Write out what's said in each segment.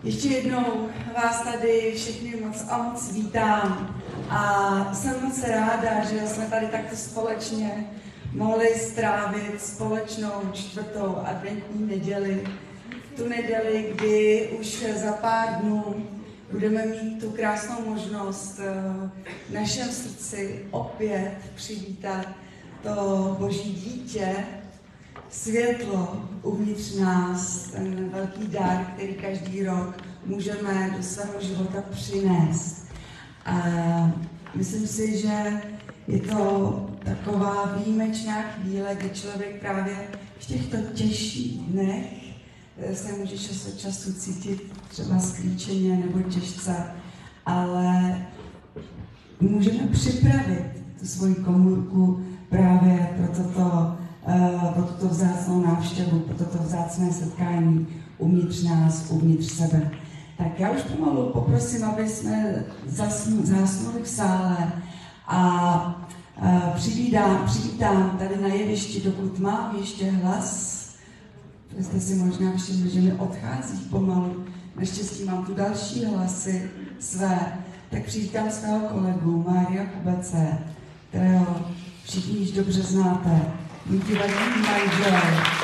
Ještě jednou vás tady všechny moc a moc vítám a jsem moc ráda, že jsme tady takto společně mohli strávit společnou čtvrtou adventní neděli. Tu neděli, kdy už za pár dnů budeme mít tu krásnou možnost v našem srdci opět přivítat to Boží dítě, světlo uvnitř nás, ten velký dar, který každý rok můžeme do svého života přinést. A myslím si, že je to taková výjimečná chvíle, kdy člověk právě v těchto těžších dnech se může čas od času cítit třeba sklíčeně nebo těžce, ale můžeme připravit tu svoji komůrku právě pro tuto vzácnou návštěvu, pro toto vzácné setkání uvnitř nás, uvnitř sebe. Tak já už pomalu poprosím, aby jsme zásnuli v sále a přivítám tady na jevišti, dokud mám ještě hlas. Jste si možná všimli, že mi odchází pomalu. Naštěstí mám tu další hlasy své. Tak přivítám svého kolegu Mária Kubece, kterého všichni již dobře znáte. Můj divadní manžel,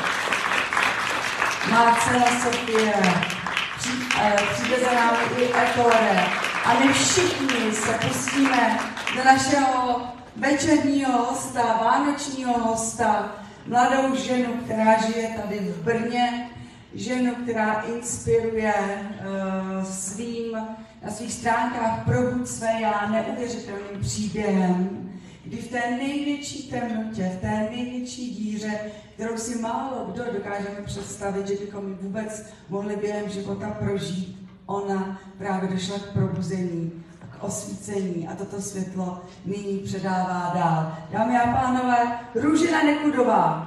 má dcera Sofie, přijde za námi i Ettore. A my všichni se pustíme do našeho večerního hosta, vánočního hosta, mladou ženu, která žije tady v Brně, ženu, která inspiruje na svých stránkách Probuď své já neuvěřitelným příběhem, kdy v té největší temnotě, v té největší díře, kterou si málo kdo dokážeme představit, že bychom ji vůbec mohli během života prožít, ona právě došla k probuzení, k osvícení a toto světlo nyní předává dál. Dámy a pánové, Růžena Nekudová.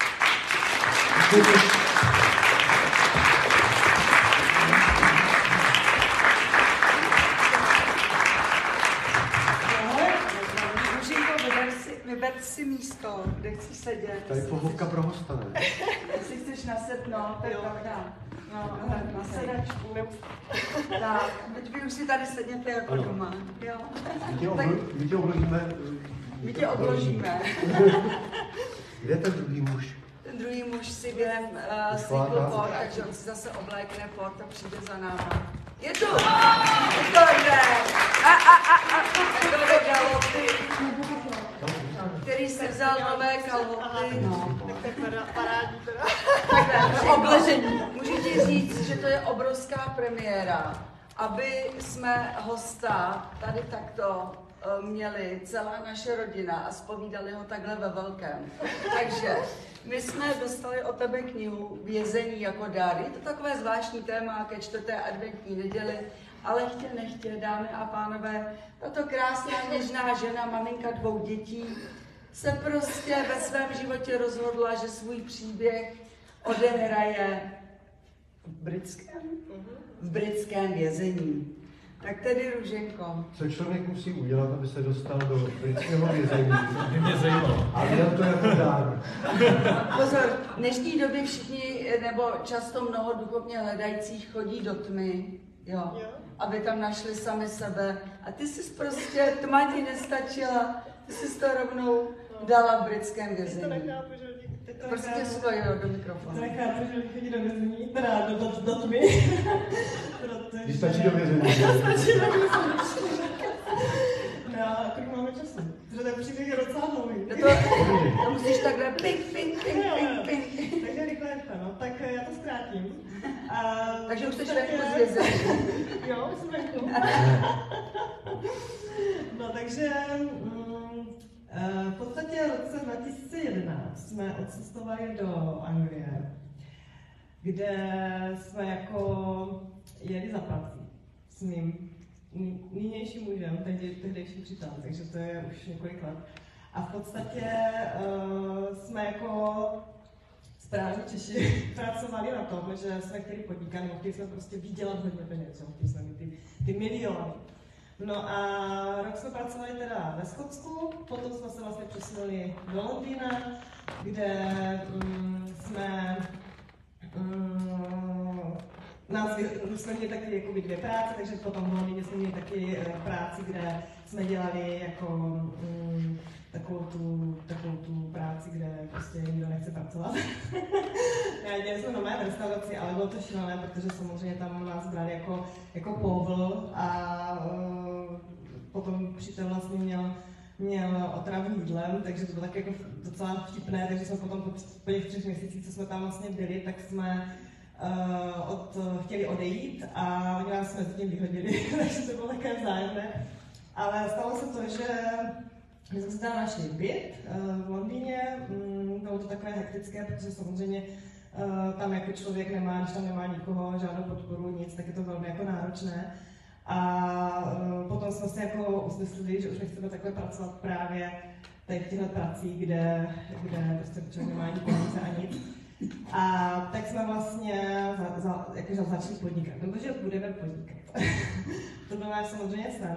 Vyber si místo, kde chci sedět. Tady pohovka pro hosta, ne? Jestli chceš nasednout, tak pravda. No, na sedačku. Tak, teď vy už si tady sedněte jako ano. Doma. Jo. My tě obložíme. My tě obložíme. Kde je ten druhý muž? Ten druhý muž si během cyklu port, takže on si zase oblékne port a přijde za náma. Je tu! Je to jde! Ettore Galotti, který si vzal nové kalhoty. No. Tak parádní teda. Takhle, obležení. Můžu ti říct, že to je obrovská premiéra, aby jsme hosta tady takto měli, celá naše rodina, a zpovídali ho takhle ve velkém. Takže my jsme dostali od tebe knihu Vězení jako dar. Je to takové zvláštní téma ke čtvrté adventní neděli, ale chtě nechtě, dámy a pánové, tato krásná, něžná žena, maminka 2 dětí, se prostě ve svém životě rozhodla, že svůj příběh odehraje v britském vězení. Tak tedy, Růženko. Co člověk musí udělat, aby se dostal do britského vězení? Mě zajímalo. A měl to jako dár. Pozor, v dnešní době všichni, nebo často mnoho duchovně hledajících chodí do tmy, jo, aby tam našli sami sebe. A ty jsi prostě, tma ti nestačila, ty jsi to rovnou dala v britském vězení. To nechápu, že Prostě stojí do mikrofonu. To nechápu, že lidi chodí do vězení, teda do tmy. Když stačí do vězení. Stačí do vězení. No, kolik máme času? Protože ten příběh je docela dlouhý. To musíš takhle ping. Takže rychle, no. Tak já to zkrátím. Takže už jsi venku z vězení. Jo, už jsem venku. No, takže v podstatě v roce 2011 jsme odcestovali do Anglie, kde jsme jako jeli za prací s mým nynějším mužem, tehdejším přítelem, takže to je už několik let. A v podstatě jsme jako správní Češi pracovali na tom, že jsme chtěli podnikat, nebo chtěli jsme prostě vydělat hodně peněz, chtěli jsme mít ty miliony. No a rok jsme pracovali teda ve Skotsku, potom jsme se vlastně přesunuli do Londýna, kde jsme jsme měli taky jakoby 2 práce, takže potom v Londýně jsme měli taky práci, kde jsme dělali jako takovou tu práci, kde prostě nikdo nechce pracovat. Já dělali jsme nové restauraci, ale bylo to šílené, protože samozřejmě tam nás brali jako povl a potom přítel vlastně měl otravu jídlem, takže to bylo tak jako docela vtipné, takže jsme potom po těch 3 měsících, co jsme tam vlastně byli, tak jsme chtěli odejít a oni nás mezi tím vyhodili, takže to bylo také vzájemné. Ale stalo se to, že my jsme si tam našli byt v Londýně, bylo to takové hektické, protože samozřejmě tam jako člověk nemá, když tam nemá nikoho, žádnou podporu, nic, tak je to velmi jako náročné. A potom jsme se jako usmyslili, že už nechceme takhle pracovat právě tady v těchto pracích, kde prostě člověk nemá ani peníze a nic. A tak jsme vlastně začali podnikat, nebo že budeme podnikat. To byl náš samozřejmě sen.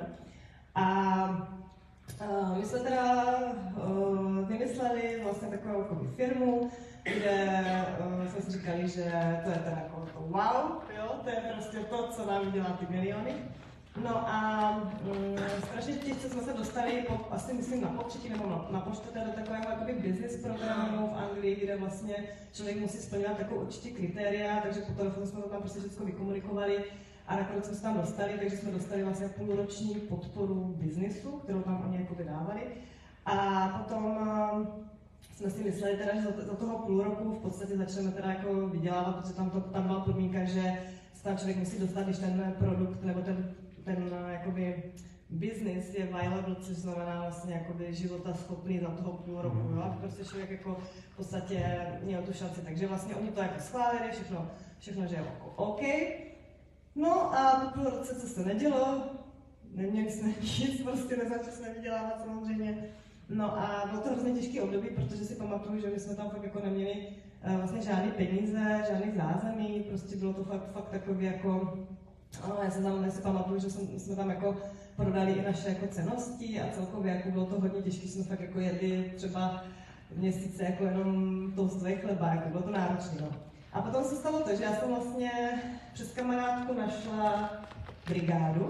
A my jsme teda vymysleli vlastně takovou firmu, kde jsme si říkali, že to je teda jako to wow, jo? To je prostě to, co nám dělá ty miliony. No a strašně těžce jsme se dostali, asi myslím na potřetí nebo na poštěte do takového jakoby business programu v Anglii, kde vlastně člověk musí splňovat takovou určitě kritéria, takže po telefonu jsme to tam prostě všechno vykomunikovali a nakonec jsme se tam dostali, takže jsme dostali vlastně půlroční podporu biznisu, kterou tam oni jako vydávali. A potom jsme si mysleli teda, že za toho půl roku v podstatě začneme teda jako vydělávat, protože tam byla podmínka, že se tam člověk musí dostat, když ten produkt nebo ten jakoby business je viable, což znamená vlastně jakoby životaschopný za toho půl roku, jo? Aby prostě člověk jako v podstatě měl tu šanci. Takže vlastně oni to jako schválili, všechno že je OK. No a po půl roce, co se nedělo, neměli jsme nic, prostě nezačali jsme vydělávat samozřejmě. No a bylo to hrozně těžký období, protože si pamatuju, že my jsme tam fakt jako neměli vlastně žádné peníze, žádný zázemí, prostě bylo to fakt takový jako já si pamatuju, že jsme tam jako prodali i naše jako cennosti a celkově jako bylo to hodně těžké, jsme fakt jako jedli třeba měsíce jako jenom toastový chleba, jako bylo to náročné. No. A potom se stalo to, že já jsem vlastně přes kamarádku našla brigádu,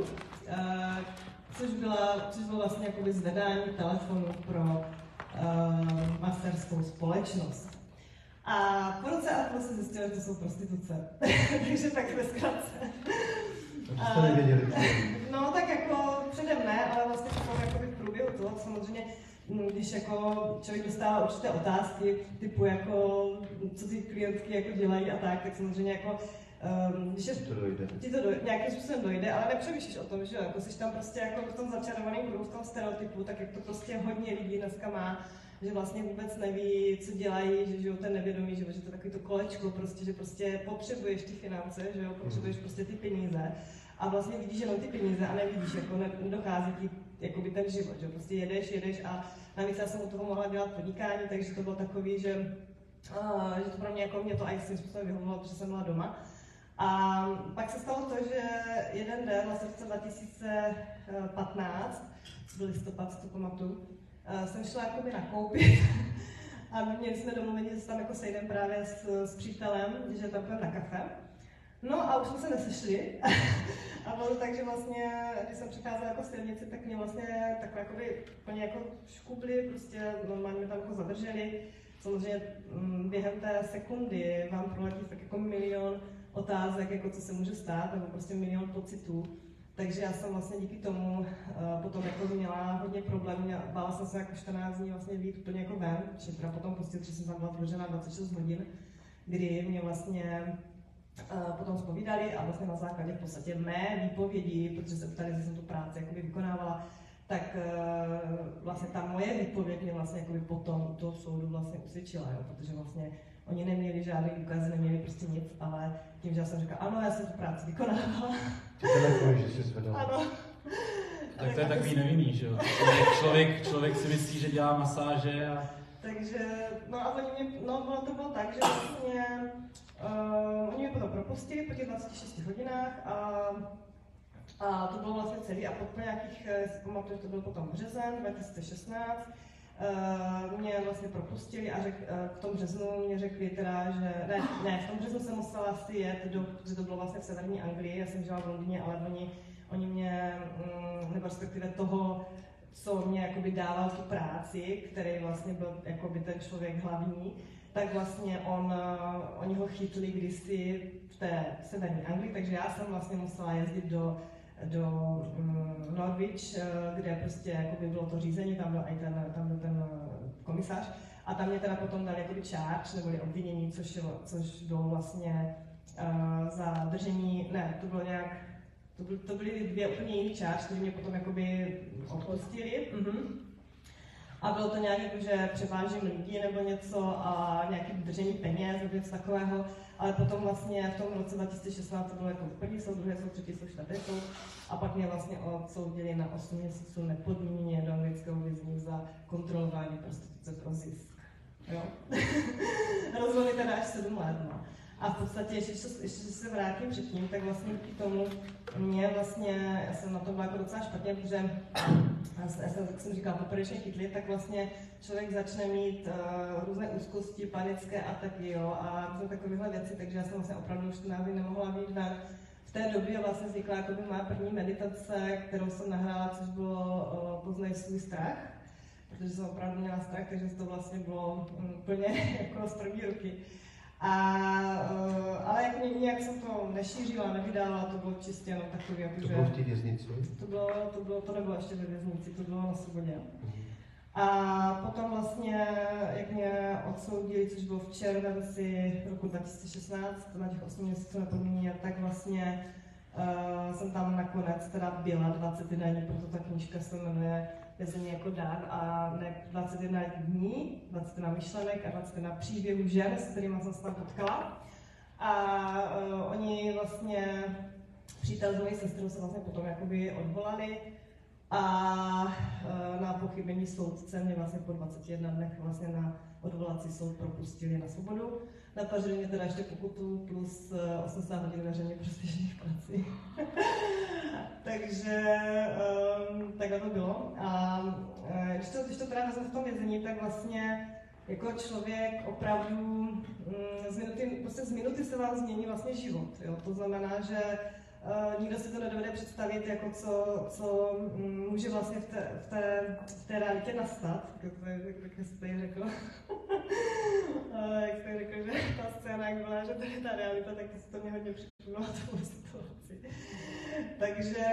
což bylo vlastně jakoby zvedání telefonu pro masterskou společnost. A po roce a půl se zjistilo, že to jsou prostituce. Takže tak ve zkratce. To jste nevěděli. No tak jako předem ne, ale vlastně jako v průběhu toho samozřejmě, když jako člověk dostává určité otázky, typu jako, co ty klientky jako dělají a tak samozřejmě jako když ti to nějakým způsobem dojde, ale nepřemýšlíš o tom, že jako jsi tam prostě jako v tom začarovaném kruhu, v tom stereotypu, tak jak to prostě hodně lidí dneska má, že vlastně vůbec neví, co dělají, že žijou ten nevědomí život, že to je takový to kolečko prostě, že prostě potřebuješ ty finance, že jo, potřebuješ prostě ty peníze a vlastně vidíš jenom ty peníze a nevidíš, jako nedochází ti jakoby ten život, že prostě jedeš a navíc já jsem u toho mohla dělat podnikání, takže to bylo takový, že to pro mě jako mě to i svým způsobem vyhovovalo, protože jsem byla doma. A pak se stalo to, že jeden den, vlastně v roce 2015, co byl listopad, si to pamatuju, jsem šla jakoby nakoupit a měli jsme domluvení, že se tam jako sejdem právě s přítelem, že tam půjdeme na kafe. No a už jsme se nesešli a bylo to tak, že vlastně, když jsem přicházela jako silnici, tak mě vlastně takhle jakoby plně jako škubli, prostě normálně mě tam jako zadrželi. Samozřejmě během té sekundy vám proletí tak jako milion otázek, jako co se může stát, nebo prostě milion pocitů. Takže já jsem vlastně díky tomu potom jako měla hodně problémů, bála jsem se jako 14 dní vlastně vyjít úplně jako ven, protože teda potom prostě, že jsem tam byla tvořena 26 hodin, kdy mě vlastně potom zpovídali a vlastně na základě v podstatě mé výpovědi, protože se ptali, že jsem tu práci jakoby vykonávala, tak vlastně ta moje výpověď mě vlastně jakoby potom toho soudu vlastně usvědčila, jo, protože vlastně oni neměli žádný důkazy, neměli prostě nic, ale tím, že já jsem říkala, ano, já jsem tu práci vykonávala. Telefon, že jsi zvedala. Ano. Tak to je takový nevinný, že jo? Člověk si myslí, že dělá masáže a... Takže, no a oni mě, to bylo tak, že vlastně oni mě potom propustili po těch 26 hodinách a to bylo vlastně celý a po nějakých, si pamatuju, že to byl potom březen 2016, mě vlastně propustili a v tom březnu mě řekli teda, že ne, v tom březnu jsem musela asi jet, protože to bylo vlastně v severní Anglii, já jsem žila v Londýně, ale oni mě, nebo respektive toho, co mě jakoby dával tu práci, který vlastně byl jakoby ten člověk hlavní, tak vlastně oni ho chytli kdysi v té severní Anglii, takže já jsem vlastně musela jezdit do Norwich, kde prostě jakoby bylo to řízení, tam byl ten komisař a tam mě teda potom dali jakoby charge, neboli obvinění, což bylo vlastně za držení, ne, to bylo nějak, to byly dvě úplně jiný charge, které mě potom jakoby odpustili. A bylo to nějak jako, že převážím lidi nebo něco a nějaké držení peněz nebo něco takového, ale potom vlastně v tom roce 2016 to bylo jako první soud, druhý soud, třetí soud, čtvrtý soud a pak mě vlastně odsoudili na 8 měsíců nepodmíněně do anglického vězení za kontrolování prostituce pro zisk. Jo? Rozhodli teda až 7 let, no. A v podstatě, ještě se vrátím předtím, tak vlastně díky tomu já jsem na tom byla jako docela špatně, protože jak jsem říkala, poprvé chytli, tak vlastně člověk začne mít různé úzkosti, panické ataky, jo, a různé takovéhle věci, takže já jsem vlastně opravdu už nemohla být ven. V té době vlastně vznikla jakoby má první meditace, kterou jsem nahrála, což bylo Poznaj svůj strach, protože jsem opravdu měla strach, takže to vlastně bylo úplně jako z první ruky. Ale jako nějak jsem to nešířila, nevydávala, to bylo čistě jenom takový, jako, to bylo v té věznici? To nebylo ještě ve věznici, to bylo na svobodě. A potom vlastně, jak mě odsoudili, což bylo v červenci roku 2016, na těch 8 měsíců nepodmíněně, tak vlastně jsem tam nakonec teda byla 21 dní, proto ta knížka se jmenuje Vězení jako dár a ne 21 dní, 21 myšlenek a 21 příběhů žen, s kterými jsem se tam potkala. A oni vlastně, přítel s mojí sestrou se vlastně potom jakoby odvolali a na pochybení soudce mě vlastně po 21 dnech vlastně na odvolací soud propustili na svobodu. Napařili mě teda ještě pokutu plus 80 hodin veřejně prospěšných prací. Takže takhle to bylo. A když to teda vezmu v tom vězení, tak vlastně jako člověk opravdu z minuty se vám změní vlastně život. Jo? To znamená, že nikdo si to nedovede představit, jako co může vlastně v té realitě nastat, jak jsi tady řekl. Jak jsi řekl, že ta scéna, jak byla, že tady ta realita, tak to mě hodně připomnělo tu situaci. Takže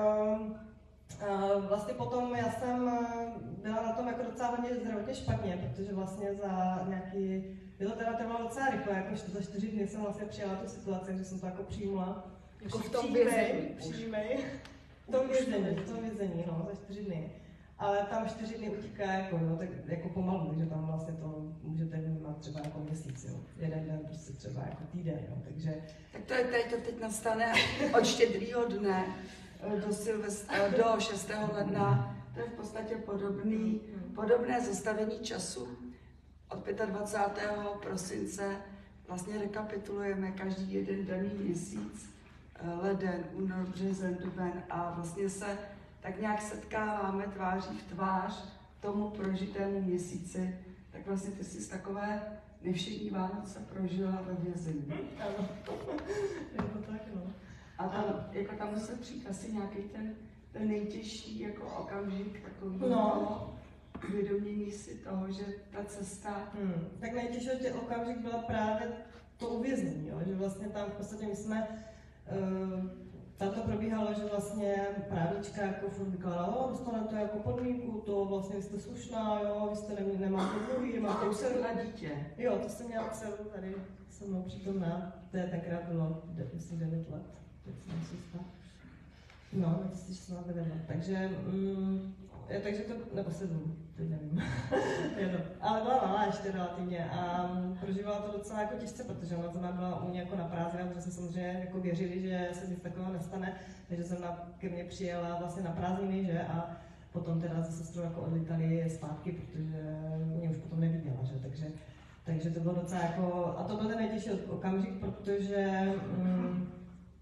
vlastně potom já jsem byla na tom jako docela hodně zdravotně špatně, protože vlastně za nějaký, to trvalo docela rychle, jako za 4 dny jsem vlastně přijala tu situaci, že jsem to jako přijmula. Jako v tom vězení. Přijmej. V tom vězení, no, za 4 dny. Ale tam 4 dny utíká jako, no, tak jako pomalu, že tam vlastně to můžete vnímat třeba jako měsíc, jo. Jeden den prostě třeba jako týden, jo, takže... Tak to je teď nastane od štědrýho dne do 6. ledna. To je v podstatě podobné zastavení času. Od 25. prosince vlastně rekapitulujeme každý jeden daný měsíc, leden, únor, březen, duben a vlastně se tak nějak setkáváme tváří v tvář tomu prožitému měsíci. Tak vlastně ty jsi takové nevšední Vánoce prožila ve vězení. Ano, je to tak, no. A tam musel přijít asi nějaký ten nejtěžší jako okamžik, takový uvědomění si toho, že ta cesta... Tak nejtěžší okamžik byla právě to uvěznění, jo? Že vlastně tam v podstatě my jsme... Tam to probíhalo, že vlastně právnička jako furt říkala, dostanete to jako podmínku, to vlastně vy jste slušná, jo, vy jste nemáte dluhy, máte už jsem na dítě. Jo, to jsem měla dceru tady, se mnou přítomná, to je tenkrát bylo, myslím, 9 let, teď jsem si stát. No, 2016 9 let, takže to, nebo 7, teď nevím, ale byla malá ještě relativně a prožívala to docela jako těžce, protože ona zrovna byla u mě jako na prázdninách, protože jsme samozřejmě jako věřili, že se nic takového nestane, takže jsem ke mně přijela vlastně na prázdniny, že, a potom teda se sestrou jako odlítali zpátky, protože mě už potom neviděla, že, takže to bylo docela jako, a to byl ten nejtěžší okamžik, protože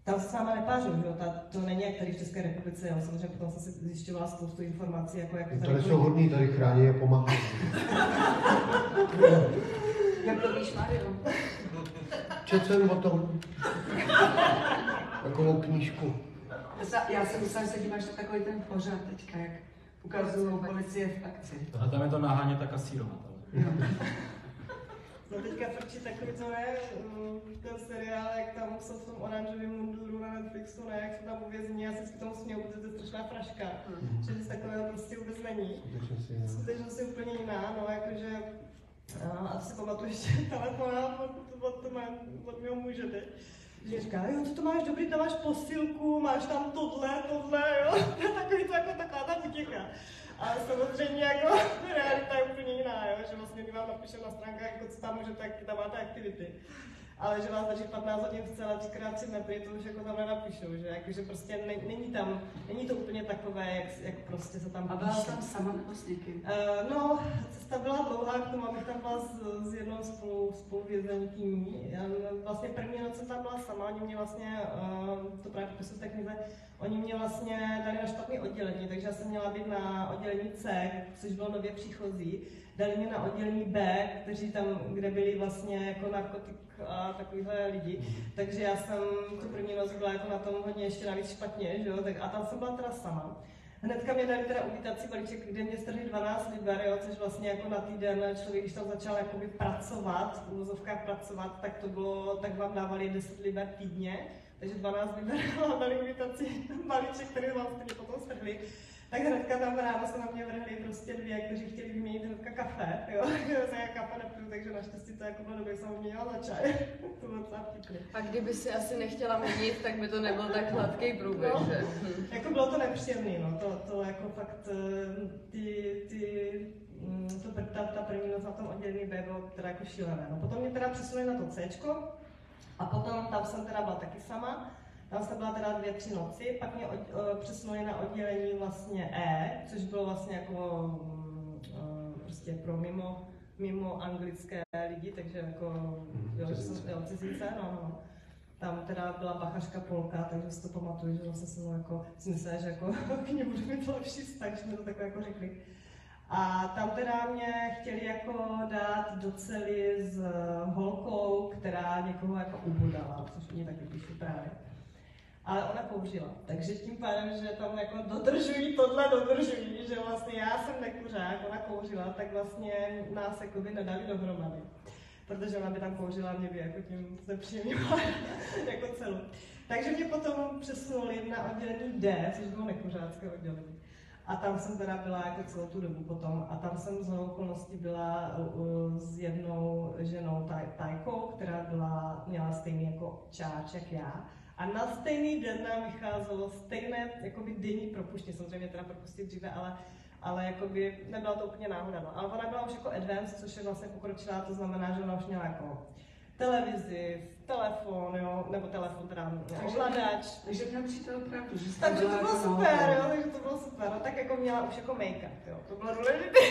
tam se s váma nepářou, že jo? To není jak tady v České republice, jo? Samozřejmě potom jsem si zjišťovala spoustu informací, jako jak to tady jsou hodní, tady chrání a pomáhají. Jak to víš, Mario? Četl jsem o tom takovou knížku. Já jsem myslela, že se díváš na takový ten pořád teďka, jak ukazují policie v akci. A tam je to nahánět ta kasírovat. No teďka frčí takový to ne, ten seriál, jak tam jsou v tom oranžovém munduru na Netflixu, ne, jak jsou tam uvězněni, já se vždycky tomu směju, protože to je strašná fraška, že nic takového prostě vůbec není. Skutečnost je úplně jiná, no jakože, a si pamatuju ještě telefonát od mého muže teď, že říká, jo, ty to máš dobrý, tam máš posilku, máš tam tohle, jo, takový to jako taková ta utěcha. A samozřejmě jako realita je úplně jiná, jo? Že vlastně když vám napíšem na stránkách, jako co tam můžete, jak tam máte aktivity. Ale že vás drží 15 hodin v celé 3x3 metry, to už jako tam nenapíšou, že? Jako, že prostě není to úplně takové, jak prostě se tam píše. A byla tam sama nebo s někým? No, cesta byla dlouhá k tomu, abych tam byla s jednou spoluvězenkyní. Vlastně první noc jsem tam byla sama, oni mě vlastně, to právě popisuju v té knize, oni mě vlastně dali na špatné oddělení, takže já jsem měla být na oddělení C, což bylo nově příchozí. Dali mě na oddělení B, kteří tam, kde byli vlastně jako narkotik a takovýhle lidi. Takže já jsem tu první noc byla jako na tom hodně ještě navíc špatně, že jo? A tam jsem byla teda sama. Hnedka mě dali teda uvítací balíček, kde mě strhli 12 liber, jo, což vlastně jako na týden člověk, když tam začal jakoby pracovat, v uvozovkách pracovat, tak to bylo, tak vám dávali 10 liber týdně, takže 12 liber vám dali uvítací balíček, který vám stejně potom strhli. Tak hnedka tam ráno se na mě vrhli prostě dvě, kteří chtěli vyměnit hnedka kafe, jo, já kafe nepiju, takže naštěstí to jako bylo dobré, jsem vyměnila za čaj, to bylo docela vtipné. A kdyby si asi nechtěla měnit, tak by to nebyl tak hladký průběh, no, že? Jako bylo to nepříjemný, no, to jako fakt, ta první noc na tom oddělení B bylo teda jako šílené. No, potom mě teda přesunuli na to Cčko a potom tam jsem teda byla taky sama. Tam jsem byla teda 2-3 noci, pak mě přesunuli na oddělení vlastně E, což bylo vlastně jako prostě pro mimo anglické lidi, takže jako cizince, no. Tam teda byla bachařka Polka, takže si to pamatuju, že vlastně jsem jako si myslela, že jako k ní budu mít lepší vztah, že mi to takové jako řekli. A tam teda mě chtěli jako dát do cely s holkou, která někoho jako ubodala, což mě taky píšu právě. Ale ona kouřila, takže tím pádem, že tam jako dodržují, že vlastně já jsem nekuřák, ona kouřila, tak vlastně nás jakoby nedali dohromady. Protože ona by tam kouřila, mě by jako tím znepříjemnila jako celu. Takže mě potom přesunuli na oddělení D, což bylo nekuřácké oddělení. A tam jsem teda byla jako celou tu dobu potom a tam jsem z okolností byla s jednou ženou Tajkou, která měla stejný jako čáč jak já. A na stejný den nám vycházelo stejné jakoby denní propuštění, samozřejmě teda propustit dříve, ale jakoby nebyla to úplně náhoda. No. Ale ona byla už jako advanced, což je vlastně pokročilá, to znamená, že ona už měla jako televizi, telefon, jo, nebo telefon teda, ovladač. Takže měl přítel opravdu, že takže to bylo super, jo, takže to bylo super. No, tak jako měla už jako make-up, jo, to bylo důležité.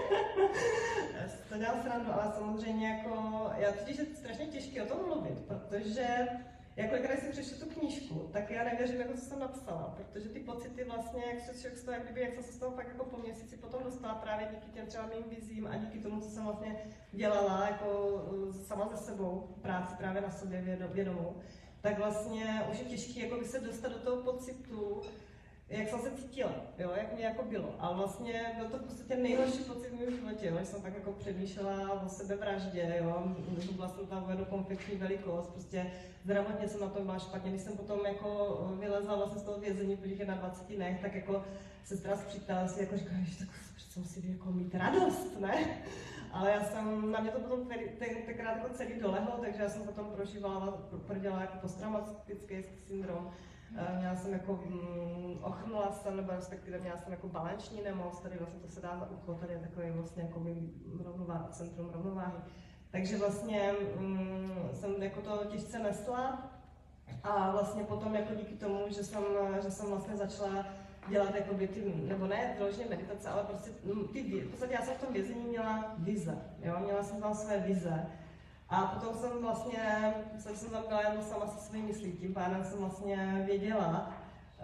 Já si to dělám srandu, ale samozřejmě jako, já totiž je strašně těžké o tom mluvit, protože kolikrát si přečtu tu knížku, tak já nevěřím, jako co jsem napsala, protože ty pocity vlastně, jak jsem se z toho fakt jako po měsíci potom dostala právě díky těm třeba mým vizím a díky tomu, co jsem vlastně dělala jako sama ze sebou, práci právě na sobě vědomou, tak vlastně už je těžké jako se dostat do toho pocitu, jak jsem se cítila, jo, jak mě jako bylo. A vlastně byl to v podstatě nejhorší pocit v mém životě, jo, že jsem tak jako přemýšlela o sebevraždě, jo, byla jsem tam vedu konfliktní velikost, prostě zdravotně jsem na tom byla špatně. Když jsem potom jako vylezla vlastně z toho vězení po těch 21 dnech, tak jako sestra z přítele si jako říkala, že tak přece musí jako mít radost, ne? Ale na mě to potom tenkrát jako celý dolehlo, takže já jsem potom prodělala jako posttraumatický syndrom. Měla jsem jako, ochrnula jsem, nebo respektive měla jsem jako balanční nemoc, tady vlastně to se dá za ucho, tady je takový vlastně jako centrum rovnováhy. Takže vlastně jsem jako to těžce nesla a vlastně potom jako díky tomu, že jsem vlastně začala dělat jakoby ty, nebo ne vyloženě meditace, ale prostě v podstatě já jsem v tom vězení měla vize, jo, měla jsem tam své vize. A potom jsem tam byla jenom sama se svými myslí, tím pádem jsem vlastně věděla,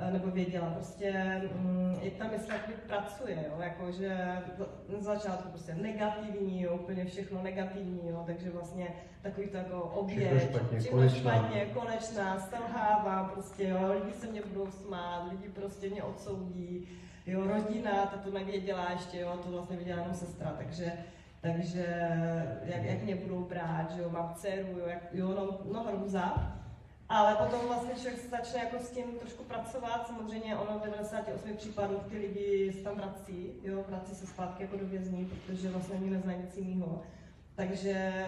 prostě, jak ta mysl pracuje, jo, jakože na začátku prostě negativní, jo, úplně všechno negativní, jo, takže vlastně takový to jako oběť, všechno špatně, konečná, selhávám, prostě, jo, lidi se mě budou smát, lidi prostě mě odsoudí, jo, rodina, ta to nevěděla ještě, jo, to vlastně věděla jenom sestra, takže jak mě budou brát, že jo, mám dceru, jo, no hrůza. Ale potom vlastně člověk se začne jako s tím trošku pracovat, samozřejmě ono v 98 případů ty lidi se tam vrací se zpátky jako do vězní, protože vlastně oni neznají nic jiného. Takže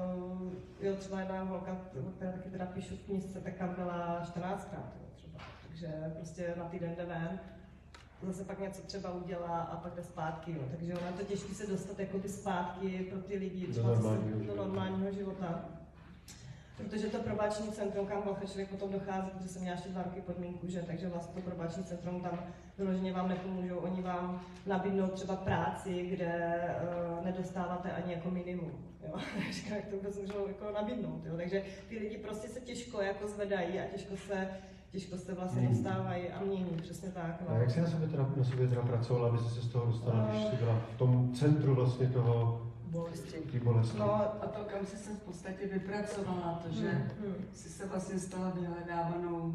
jo, třeba jedna holka, která taky teda píšu v knížce, tak tam byla 14krát třeba, takže prostě na týden jde ven, zase pak něco třeba udělá a pak jde zpátky, jo. Takže ono je to těžké se dostat jakoby zpátky pro ty lidi třeba do normálního života. Protože to probační centrum, kam vlastně člověk potom dochází, protože jsem měla ještě 2 roky podmínku, že, takže vlastně to probační centrum tam vyloženě vám nepomůžou, oni vám nabídnou třeba práci, kde nedostáváte ani jako minimum, jo. Takže jak to vůbec můžou jako nabídnout, jo. Takže ty lidi prostě se těžko jako zvedají a těžko se vlastně dostávají a mění, přesně tak. No. A jak jsi na sobě teda pracovala, aby se z toho dostala, když jsi byla v tom centru vlastně toho bolesti? No a to, kam jsi se v podstatě vypracovala, to, že jsi se vlastně stala vyhledávanou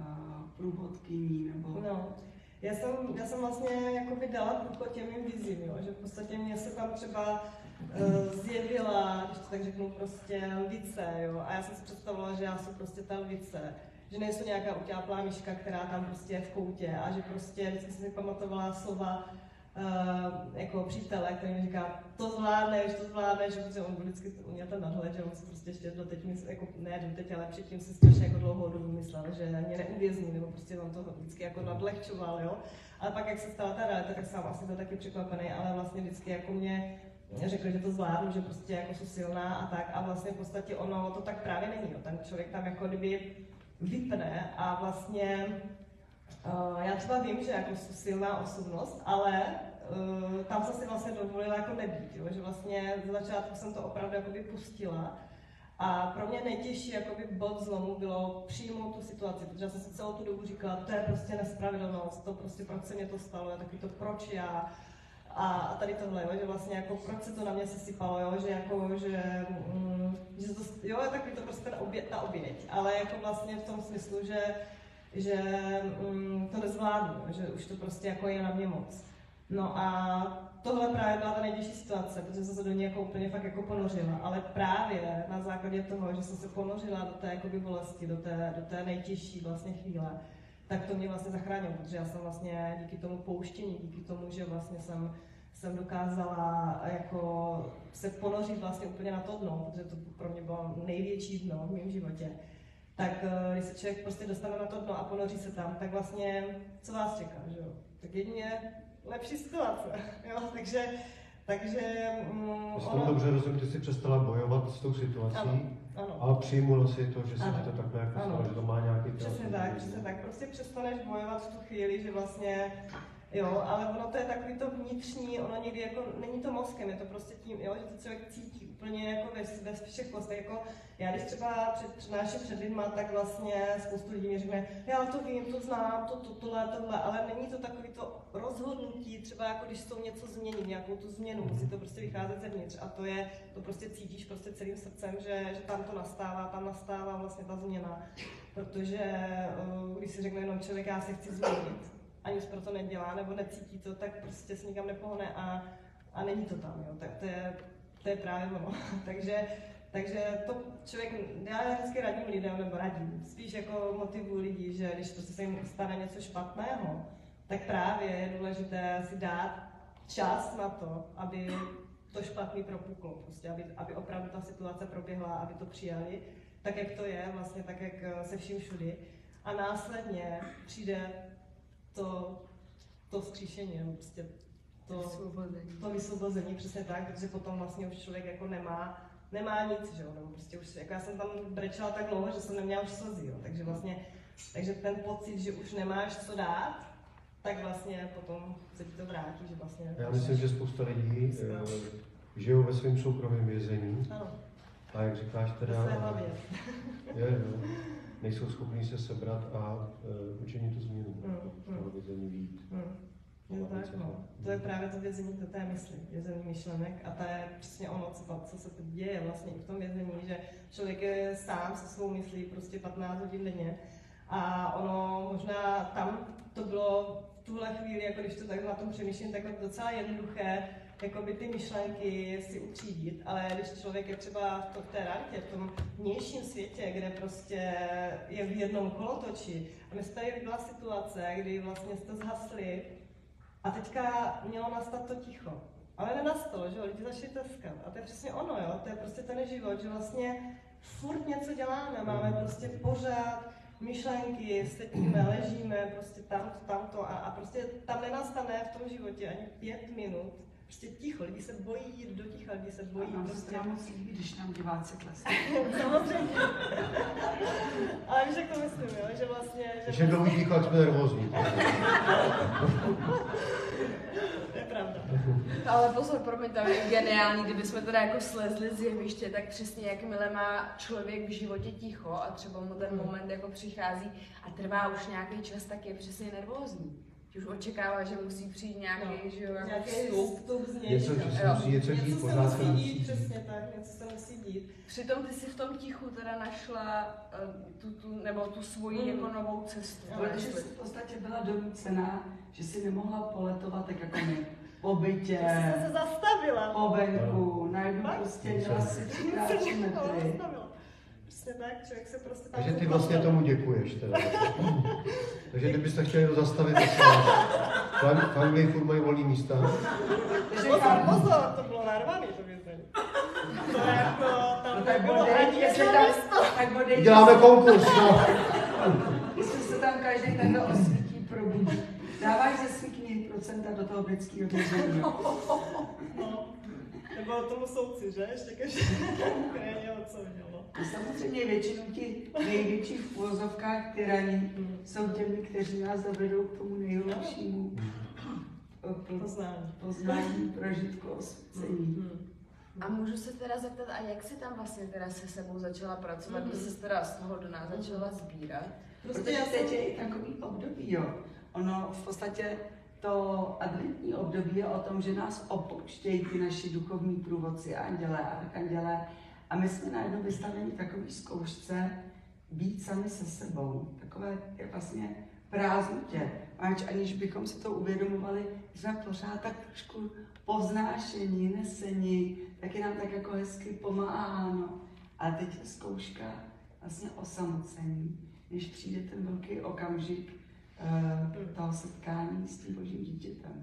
průvodkyní, nebo... No. Já jsem vlastně jako dala průchod těm mým vizím, jo, že v podstatě mě se tam třeba zjevila, když to tak řeknu, prostě lvice, jo, a já jsem si představovala, že já jsem prostě ta lvice, že nejsou nějaká utáplá myška, která tam prostě je v koutě a že prostě vždycky jsem si pamatovala slova jako přítele, který mi říká, to zvládneš, protože on vždycky měl ten nadhled, že on si prostě ještě doteď, jako, ne doteď, ale předtím si strašně jako dlouhou dobu myslel, že mě neuvězní, nebo prostě on to vždycky jako nadlehčoval, jo. Ale pak, jak se stala ta realita, tak jsem asi byl taky překvapený, ale vlastně vždycky jako mě řekl, že to zvládnu, že prostě jako jsou silná a tak, a vlastně v podstatě ono to tak právě není, jo. Ten člověk tam jako kdyby vypne a vlastně já třeba vím, že jako jsou silná osobnost, ale tam jsem si vlastně dovolila jako nebýt, jo? Že vlastně z začátku jsem to opravdu jakoby pustila a pro mě nejtěžší jakoby bod zlomu bylo přijmout tu situaci, protože já jsem si celou tu dobu říkala, to je prostě nespravedlnost, to prostě proč se mě to stalo, je taky to proč já a tady tohle, jo? Že vlastně jako proč se to na mě sesypalo, jo? Že jako, že to, jo, je takový to prostě ta oběť, ale jako vlastně v tom smyslu, že to nezvládnu, že už to prostě jako je na mě moc. No a tohle právě byla ta nejtěžší situace, protože jsem se do ní jako úplně fakt jako ponořila, ale právě na základě toho, že jsem se ponořila do té jakoby bolesti, do té nejtěžší vlastně chvíle, tak to mě vlastně zachránilo, protože já jsem vlastně díky tomu pouštění, díky tomu, že vlastně jsem dokázala jako se ponořit vlastně úplně na to dno, protože to pro mě bylo největší dno v mém životě. Tak když se člověk prostě dostane na to dno a ponoří se tam, tak vlastně co vás čeká, že jo? Tak jedině lepší situace, jo? Takže ono... dobře rozumím, že jsi přestala bojovat s tou situací ano. a přijmula si to, že se ti to takhle jako stalo, že to má nějaký... Přesně tak, prostě přestaneš bojovat v tu chvíli, že vlastně jo, ale ono to je takový to vnitřní, ono někdy jako, není to mozkem, je to prostě tím, jo, že to člověk cítí úplně jako ve všech kostech, jako já když třeba přednáším před lidma, tak vlastně spoustu lidí mi řekne, já to vím, to znám, tohle, ale není to takový to rozhodnutí, třeba jako když s tou něco změní, nějakou tu změnu, musí to prostě vycházet zevnitř a to prostě cítíš prostě celým srdcem, že tam to nastává vlastně ta změna, protože když si řekne jenom člověk, já se chci změnit, a nic pro to nedělá, nebo necítí to, tak prostě se nikam nepohne a není to tam, jo. Tak to je právě ono. takže to člověk, já vždycky radím lidem, nebo radím, spíš jako motivuji lidi, že když prostě se jim stane něco špatného, tak právě je důležité si dát čas na to, aby to špatný propuklo, prostě, aby opravdu ta situace proběhla, aby to přijali, tak jak to je, vlastně tak jak se vším všudy. A následně přijde to vzkříšení, prostě to vysvobození, přesně tak, protože potom vlastně už člověk jako nemá nic, že jo, nebo prostě už, jako já jsem tam brečela tak dlouho, že jsem neměla už slzy, jo, takže ten pocit, že už nemáš co dát, tak vlastně potom se ti to vrátí, že vlastně... Já myslím, že spousta lidí žijou ve svém soukromém vězení. Ano. A jak říkáš teda, ve své hlavě. nejsou schopní se sebrat a učinit tu změnu. To vězení vyjít. Je to tak, no. To je právě to vězení do té mysli, vězení myšlenek a to je přesně ono, co se teď děje vlastně i v tom vězení, že člověk je sám se svou myslí prostě 15 hodin denně a ono možná tam to bylo v tuhle chvíli, jako když to tak na tom přemýšlím, tak je docela jednoduché jakoby ty myšlenky si utřídit, ale když člověk je třeba v té realitě, v tom vnějším světě, kde prostě je v jednom kolotoči a my tady byla situace, kdy vlastně jste zhasli a teďka mělo nastat to ticho. Ale nenastalo, že jo, lidi začali tleskat. A to je přesně ono, jo, to je prostě ten život, že vlastně furt něco děláme, máme prostě pořád myšlenky, sedíme, ležíme, prostě tamto a prostě tam nenastane v tom životě ani 5 minut. Prostě ticho, lidi se bojí jít do ticha, lidi se bojí nám prostě. se moc líbí, když nám diváci tleskají. Samozřejmě. Ale víš, jak to myslím, jo, že vlastně... Když někdo uvidí ticho, jsme nervózní. To je pravda. Ale pozor, promiň, tam je geniální, kdybychom teda jako slezli z jeviště, tak přesně jakmile má člověk v životě ticho a třeba mu ten moment jako přichází a trvá už nějaký čas, tak je přesně nervózní. Už očekává, že musí přijít nějaký, že jo, jako vstup z něco dít, pořád se musí dít. Přesně tak, něco se musí dít. Přitom ty si v tom tichu teda našla tu svoji jako novou cestu. Protože jsi v podstatě byla donucená, že si nemohla poletovat tak jako my. Po bytě, Jsi se zastavila. po venku, najednou prostě dělala si 3x3 metry. Přesně tak, člověk se prostě tam... Takže ty vlastně tomu děkuješ teda. Takže kdybyste chtěli to zastavit, tak v Anglii furt mají volný místa. Pozor, to bylo narvaný to vězení. To je jako, tam nebylo ani jedno místo. Děláme konkurs, no. Jestli se tam každý takhle osvítí, probudí. Dáváš ze svých knih procenta do toho britského vězení. No, nebo tomu soudci, že? Ještě každý Ukrajině co udělalo. Samozřejmě většinou ti největší v uvozovkách tyraní jsou těmi, kteří nás zavedou k tomu nejlepšímu poznání, prožitku, osvícení. A můžu se teda zeptat, a jak jsi tam vlastně teda se sebou začala pracovat, když jsi teda z toho do nás začala sbírat? Protože teď je i takový období, jo. Ono v podstatě to adventní období je o tom, že nás opouštějí ty naši duchovní průvodci, andělé, archandělé, a my jsme najednou vystaveni takové zkoušce být sami se sebou. Takové je vlastně prázdnotě. Aniž bychom si to uvědomovali, jsme pořád tak trošku povznášení, nesení, taky nám tak jako hezky pomáháno. A teď je zkouška vlastně osamocení, než přijde ten velký okamžik toho setkání s tím Božím dítětem.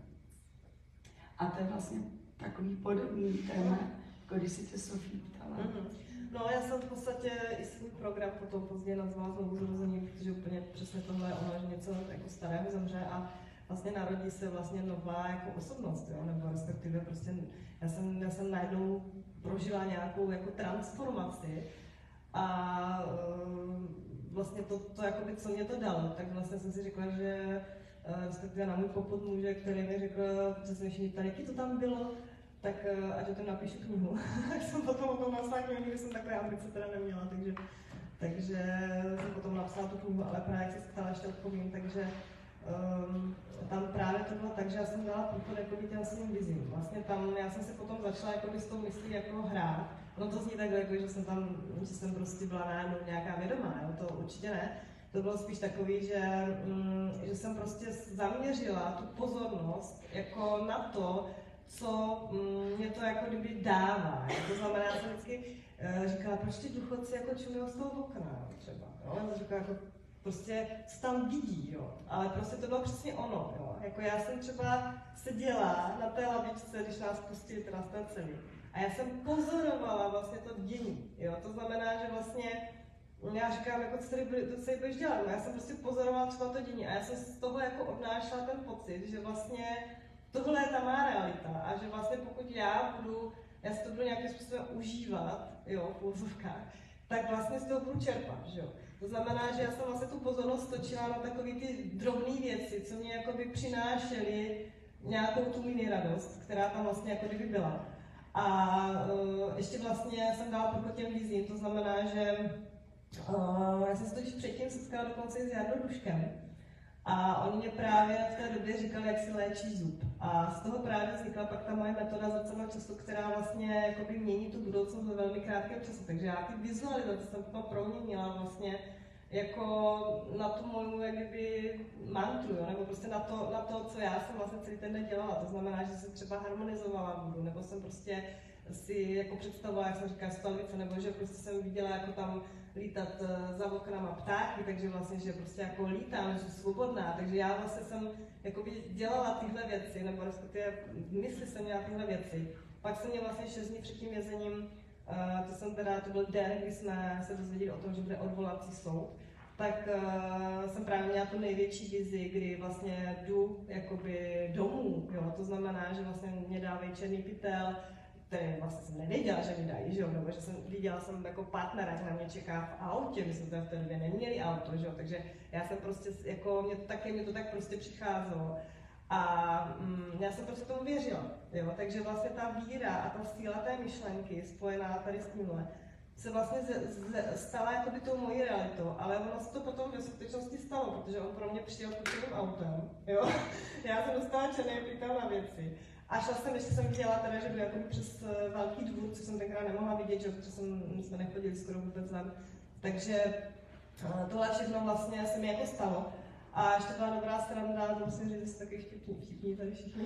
A to je vlastně takový podobný téma, jako když si tě Sofie ptala. No, já jsem v podstatě i svůj program potom později nazvala znovu zrozením, protože úplně přesně tohle je ono, že něco jako starého zemře a vlastně narodí se vlastně nová jako osobnost, jo? Nebo respektive prostě já jsem najednou prožila nějakou jako transformaci a vlastně to jakoby, co mě to dalo, tak vlastně jsem si řekla, že respektive na můj popud muže, který mi řekl, že jsem ještě tady, jaký to tam bylo, tak ať o tom napíšu knihu. Tak jsem potom o tom napsala knihu, nikdy jsem takové ambice teda neměla, takže jsem potom napsala tu knihu, ale právě jak se ptala, ještě odpovím, takže tam právě to bylo tak, že já jsem dala průchod těm svým vizím. Vlastně tam já jsem se potom začala s tou myslí jako hrát. No to zní takhle, jako, že jsem prostě byla najednou nějaká vědomá, jo? To určitě ne. To bylo spíš takový, že jsem prostě zaměřila tu pozornost jako na to, co mě to jako kdyby dává. To znamená, já jsem vždycky říkala, proč ty důchodci jako čumujou z toho okna třeba. Jo? Já říkala, jako, prostě se tam vidí, jo. Ale prostě to bylo přesně ono, jo. Jako já jsem třeba seděla na té lavičce, když nás pustili teda z té celý. A já jsem pozorovala vlastně to dění, jo. To znamená, že vlastně já říkám, jako co tady budeš dělat? No, já jsem prostě pozorovala třeba to dění a já jsem z toho jako odnášela ten pocit, že vlastně tohle je ta má realita a že vlastně pokud já si to budu nějakým způsobem užívat, jo, v úzovkách, tak vlastně z toho budu čerpat, že jo. To znamená, že já jsem vlastně tu pozornost točila na takové ty drobné věci, co mě jakoby přinášely nějakou tu mini radost, která tam vlastně jako kdyby byla. A ještě vlastně jsem dala průchod těm vizím, to znamená, že já jsem se totiž předtím setkala dokonce i s Jarnou Duškem. A oni mě právě v té době říkali, jak si léčí zub. A z toho právě vznikla pak ta moje metoda zrcadla času, která vlastně jakoby mění tu budoucnost ve velmi krátkém čase. Takže já ty vizualizace jsem to proměnila vlastně jako na tu moju jakby mantru, jo? Nebo prostě na to, co já jsem vlastně celý ten den dělala. To znamená, že jsem třeba harmonizovala vodu, nebo jsem prostě si jako představovala, jak jsem říkala, stolice, nebo že prostě jsem viděla jako tam lítat za oknama ptáky, takže vlastně, že prostě jako lítám, že jsem svobodná, takže já vlastně jsem jakoby dělala tyhle věci, nebo respektive v mysli jsem měla tyhle věci. Pak jsem měla vlastně 6 dní před tím vězením, to byl den, kdy jsme se dozvěděli o tom, že bude odvolací soud, tak jsem právě měla tu největší vizi, kdy vlastně jdu jakoby domů, jo, to znamená, že vlastně mě dávají černý pytel, který vlastně jsem nevěděla, že mi dají, že jo, nebo že viděla jsem jako partnera, jak na mě čeká v autě, my jsme v té době neměli auto, že jo, takže já jsem prostě, jako, mě to tak prostě přicházelo. A já jsem prostě tomu věřila, jo, takže vlastně ta víra a ta síla té myšlenky spojená tady s tímhle se vlastně stala jakoby tou mojí realitou, ale ono se to potom ve skutečnosti stalo, protože on pro mě přijel početným autem, jo. Já jsem dostala černý pytel na věci. A šla jsem, ještě jsem viděla teda, že byl jakoby přes velký dvůr, co jsem tenkrát nemohla vidět, že protože jsme nechodili skoro vůbec ven. Takže tohle všechno vlastně se mi jako stalo. A ještě byla dobrá sranda, to musím říct, že jste taky vtipní tady všichni.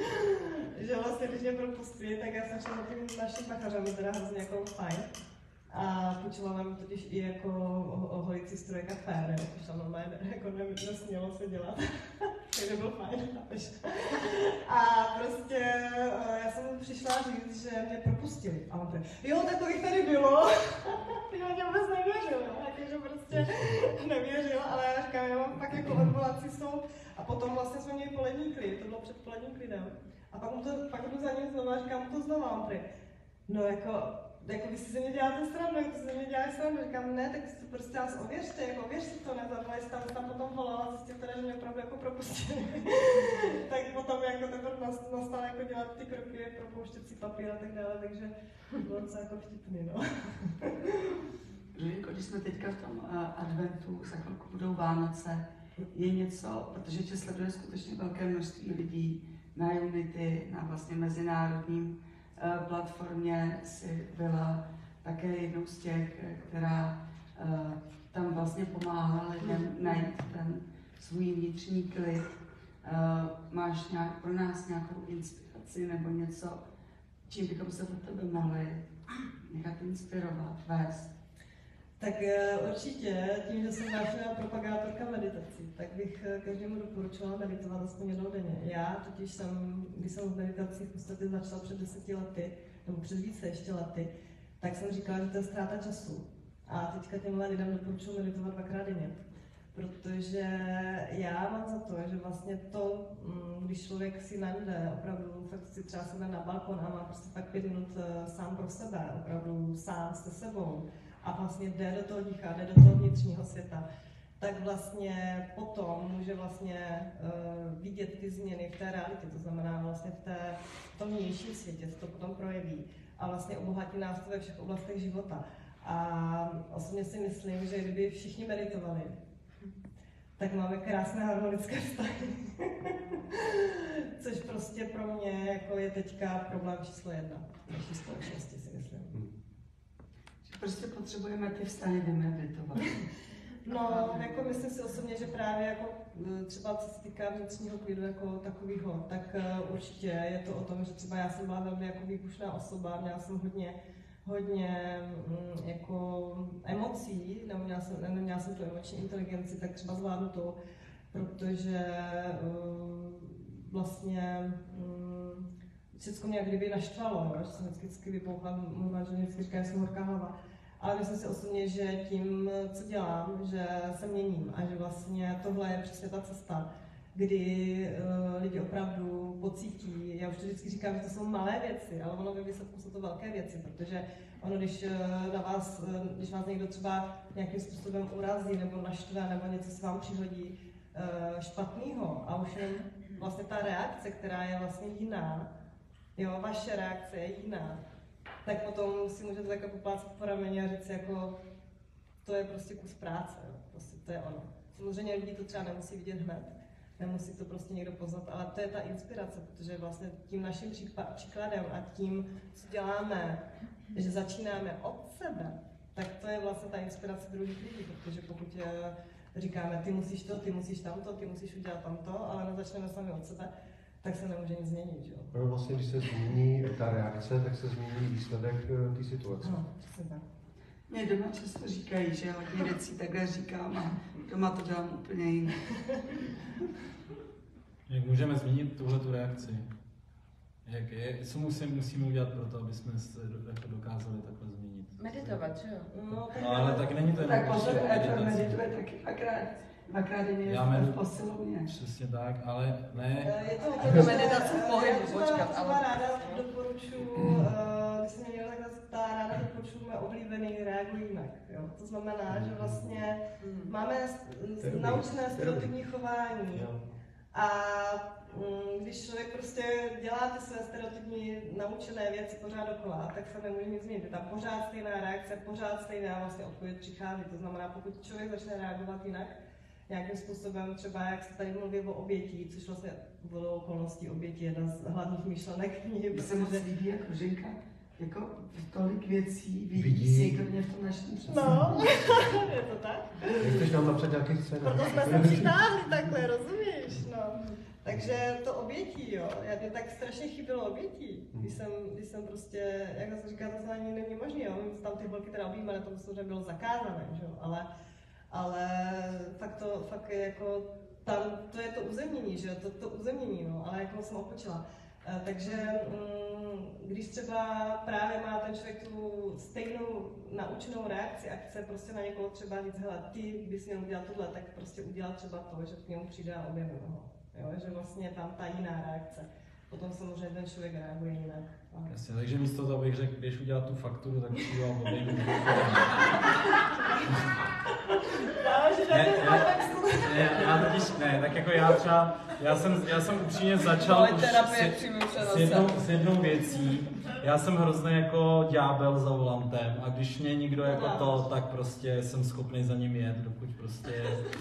Že vlastně, když mě propustili, tak já jsem šla za tím naším bachařem, teda hrozně jako fajn. A půjčovala mi totiž i jako holicí stroj kafé, už tam normálně jako nesmělo se dělat. Takže byl fajn, chápeš. A prostě já jsem mu přišla říct, že mě propustili. A on jo, takových tady bylo. Já mě vůbec nevěřil, takže prostě nevěřil, ale já říkám, já mám pak jako odvolací soud. A potom vlastně jsme měli polední klid, to bylo před poledním klidem. A pak jdu za ním znovu a říkám mu to znovu, a on no jako vy si ze mě děláte srandu, jak to se ze mě děláte srandu, říkám, ne, tak si to prostě vás ověřte, jako ověř si to, nezadali jste tam potom volala a zjistil teda, že mě opravdu jako propustili. Tak potom jako teprve nastal jako dělat ty kroky, propouštět si papír a tak dále, takže bylo docela jako vtipný, no. Jako když jsme teďka v tom adventu, za chvilku budou Vánoce, je něco, protože tě sleduje skutečně velké množství lidí na Unity, na vlastně mezinárodním platformě si byla také jednou z těch, která tam vlastně pomáhala lidem najít ten svůj vnitřní klid. Máš pro nás nějakou inspiraci nebo něco, čím bychom se od tebe mohli nechat inspirovat, vést? Tak určitě, tím, že jsem vášnivá propagátorka meditací, tak bych každému doporučila meditovat aspoň jednou denně. Já totiž když jsem v meditaci v podstatě začala před 10 lety, nebo před více ještě lety, tak jsem říkala, že to je ztráta času. A teďka těmhle lidem doporučuji meditovat 2krát denně. Protože já mám za to, že vlastně to, když člověk si najde opravdu fakt si třeba sedne na balkon a má prostě tak 5 minut sám pro sebe, opravdu sám se sebou, a vlastně jde do toho ticha, jde do toho vnitřního světa, tak vlastně potom může vlastně vidět ty změny v té realitě, to znamená vlastně v tom vnějším světě se to potom projeví a vlastně obohatí nás to ve všech oblastech života. A osobně si myslím, že kdyby všichni meditovali, tak máme krásné harmonické vztahy. Což prostě pro mě jako je teďka problém číslo 1 v naší společnosti, si myslím. Prostě potřebujeme ty vztahy vymeditovat. No, jako myslím si osobně, že právě jako třeba co se týká vnitřního klidu jako takového, tak určitě je to o tom, že třeba já jsem byla velmi jako výbušná osoba, měla jsem hodně jako emocí, neměla jsem tu emoční inteligenci, tak třeba zvládnu to, protože vlastně všechno mě jak kdyby naštvalo, že jsem vždycky vypouchla, můj manžel vždycky říká, že jsem horká hlava. Ale myslím si osobně, že tím, co dělám, že se měním a že vlastně tohle je přesně ta cesta, kdy lidi opravdu pocítí, já už to vždycky říkám, že to jsou malé věci, ale ono ve výsledku jsou to velké věci, protože ono, když vás někdo třeba nějakým způsobem urazí nebo naštve, nebo něco se vám přihodí špatného a už jen vlastně ta reakce, která je vlastně jiná, jo, vaše reakce je jiná, tak potom si můžete takhle poplácat po rameni a říct jako, to je prostě kus práce, jo. Prostě to je ono. Samozřejmě lidi to třeba nemusí vidět hned, nemusí to prostě někdo poznat, ale to je ta inspirace, protože vlastně tím naším příkladem a tím, co děláme, že začínáme od sebe, tak to je vlastně ta inspirace druhých lidí, protože pokud říkáme, ty musíš to, ty musíš tamto, ty musíš udělat tamto, ale nezačneme sami od sebe, tak se nemůže nic změnit, jo? No vlastně, když se změní ta reakce, tak se změní výsledek té situace. No, přesně tak. Mě doma často říkají, že hodně věcí takhle říkám a doma to dělám úplně jinak. Jak můžeme změnit tuhletu reakci? Co musíme udělat pro to, aby jsme se dokázali takhle změnit? Meditovat, že jo? No, No ale tak není to jenom Tak pozor, meditace. medituje taky dvakrát denně v posilovně. Přesně tak, ale ne. Je to meditace v pohybu, počkat, počkat, ale... ale- ráda doporučuji, když jsem měla takhle zeptá, ráda doporučuji mé oblíbený reagují jinak. Jo? To znamená, že vlastně máme naučené stereotypní chování a když člověk prostě dělá ty své stereotypní naučené věci pořád dokola, tak se nemůže nic změnit. Je tam pořád stejná reakce, pořád stejná vlastně odpověď přichází. To znamená, pokud člověk začne reagovat jinak, nějakým způsobem, třeba jak se tady mluví o obětí, což vlastně bylo okolností obětí, jedna z hlavních myšlenek knihy. Mně se moc líbí jako ženka, jako tolik věcí Vidí. vidí si kromě v tom našem přesně. No, je to tak? Chceš nám napsat nějaký scénář? Proto jsme se přitáhli takhle, rozumíš? No. Takže to obětí, jo, mě tak strašně chybělo obětí, když jsem prostě, jak se říká, to znání není možný, jo, tam ty holky teda objímaly, to samozřejmě bylo zakázané, že jo, ale fakt je jako, tam to je to uzemnění, že jo, to uzemnění, no, ale jako jsem opočila. Takže když třeba právě má ten člověk tu stejnou naučenou reakci a chce prostě na někoho třeba říct, hele, ty bys měl udělat tohle, tak prostě udělat třeba to, že k němu přijde a objeví ho. Jo, že vlastně tam ta jiná reakce. Potom samozřejmě ten člověk reaguje jinak. Jasně, takže místo toho, abych řekl, běž udělat tu fakturu, tak přijdu a obejmu. Tak jako já třeba, já jsem upřímně začal už s jednou věcí. Já jsem hrozně jako ďábel za volantem a když mě někdo jako to, tak prostě jsem schopný za ním jet, dokud prostě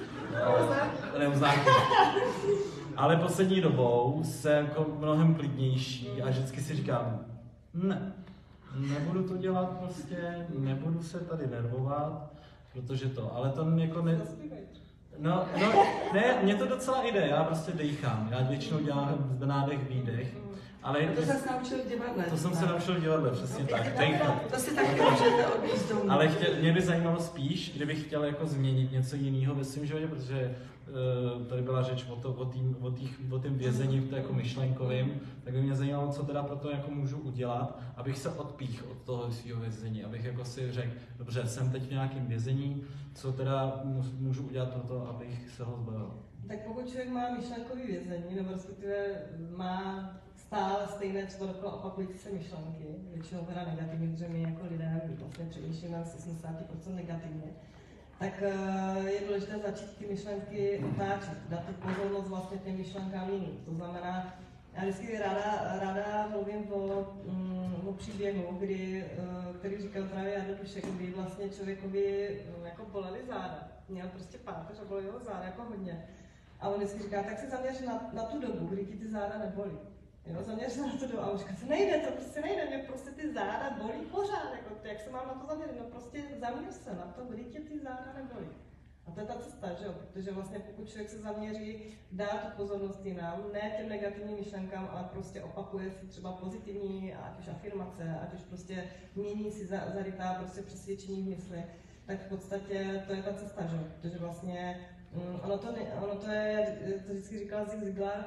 neuznáte. Ale poslední dobou jsem jako mnohem klidnější a vždycky si říkám, ne, nebudu to dělat prostě, nebudu se tady nervovat, protože to, ale to jako ne... No, ne, mě to docela jde, já prostě dejchám, já většinou dělám nádech, výdech, ale... To jsem se naučil v divadle. To jsem se naučil v divadle, přesně tak, dejchat. To si taky můžete odvízt domů. Ale mě by zajímalo spíš, kdybych chtěl jako změnit něco jiného ve svém životě, protože tady byla řeč o tím vězení jako myšlenkovým, tak by mě zajímalo, co teda pro to jako můžu udělat, abych se odpíchl od toho svého vězení, abych jako si řekl, dobře, jsem teď v nějakém vězení, co teda můžu udělat pro to, abych se ho zbavil. Tak pokud člověk má myšlenkový vězení, nebo respektive má stále stejné třeba dokola opakující se myšlenky, většinou teda negativní, protože my jako lidé vlastně přemýšlíme asi 80% negativně, tak je důležité začít ty myšlenky otáčet, dát tu pozornost vlastně těm myšlenkám jiným. To znamená, já vždycky ráda mluvím o příběhu, který říkal právě Jan Dušek, kdy vlastně člověkovi jako bolely záda. Měl prostě páteř a bolely ho záda jako hodně. A on vždycky říká, tak si zaměř na tu dobu, kdy ti ty záda nebolí. Jo, zaměř se na to do a už to nejde, to prostě nejde, mě prostě ty záda bolí pořád, jako, jak se mám na to zaměřit, no prostě zaměř se na to, kdy tě ty záda nebolí. A to je ta cesta, že jo, protože vlastně pokud člověk se zaměří, dá tu pozornost jinam, ne těm negativním myšlenkám, ale prostě opakuje si třeba pozitivní, ať už afirmace, ať už prostě mění si zarytá prostě přesvědčení v mysli, tak v podstatě to je ta cesta, že jo, protože vlastně ono to je, to vždycky říkala Zig Ziglar,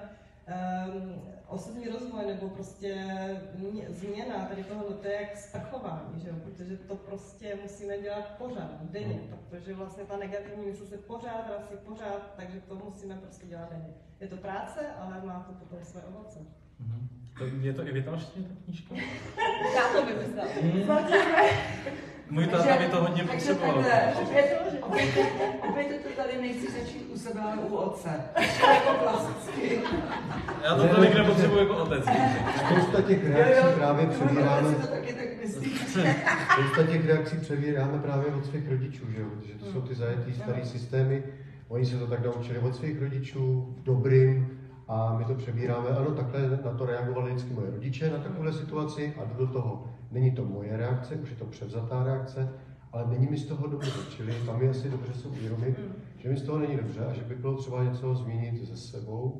osobní rozvoj nebo prostě změna tady tohohle, to je jak sprchování, že jo? Protože to prostě musíme dělat pořád, denně, protože vlastně ta negativní mysl se pořád vrací, takže to musíme prostě dělat denně. Je to práce, ale má to potom své ovoce. Je to i vytlačení ta knížka? Já to vymyslel. Můj táta by to hodně takže potřeboval. takhle, opět to tady nechci začít u sebe, ale u otce. Jako klasicky. Já to tolik nepotřebuji jako otec. Spousta těch reakcí právě přebíráme. To taky tak myslíš. Spousta těch reakcí přebíráme právě od svých rodičů, že jo? Protože to jsou ty zajetý starý systémy. Oni se to tak naučili od svých rodičů v dobrým a my to přebíráme. Ano, takhle na to reagovali vždycky moje rodiče na takovouhle situaci a jdu do toho. Není to moje reakce, už je to převzatá reakce, ale není mi z toho dobře. Čili tam je asi dobře se uvědomit, že mi z toho není dobře a že by bylo třeba něco zmínit se sebou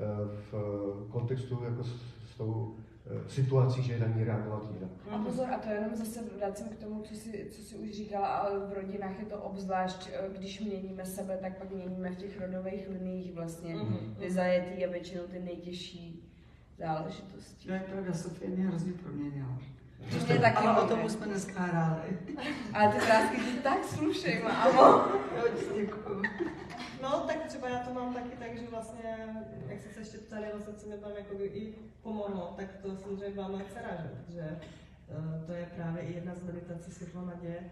v kontextu jako s tou situací, že je na ní reagovat jinak. A pozor, a to jenom zase vracím k tomu, co jsi už říkala, ale v rodinách je to obzvlášť, když měníme sebe, tak pak měníme v těch rodových liniích vlastně ty zajetý a většinou ty nejtěžší záležitosti. To je pravda, Sofie mě hrozně proměnila. Mě taky Ale o tom jsme dneska hráli. Ale ty vrásky ti tak slušej, mámo. Jo, děkuju. No, tak třeba já to mám taky tak, že vlastně, jak jste se ještě ptali, co mi tam jako i pomohlo, tak to samozřejmě byla moje dcera, že to je právě i jedna z meditací Světlo naděje.